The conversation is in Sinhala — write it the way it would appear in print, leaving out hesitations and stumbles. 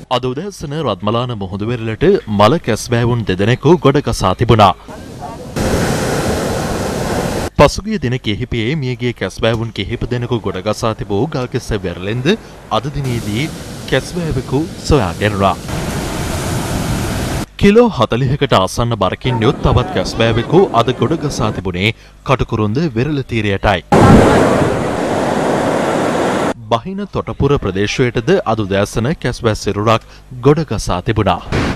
අද උදෑසන රත්මලාන මුහුදු වෙරළට මල කැස්බෑවුන් දෙදෙනෙකු ගොඩ ගසා තිබුණා. පසුගිය දින කිහිපයේ මියගිය කැස්බෑවුන් කිහිප දෙනෙකු ගොඩ ගසා තිබූ ගල්කිස්ස වෙරළෙන්ද අද දිනේදී කැස්බෑවෙකු සොයා ගැනුණා. කිලෝ 40කට ආසන්න බරකින් යුත් තවත් කැස්බෑවෙකු අද ගොඩ ගසා තිබුණේ කටුකුරුන්ද වෙරළ තීරයටයි. බහින තොටපුර ප්‍රදේශයටද අද උදෑසන කැස්බෑ සිරුරක් ගොඩ ගසා තිබුණා.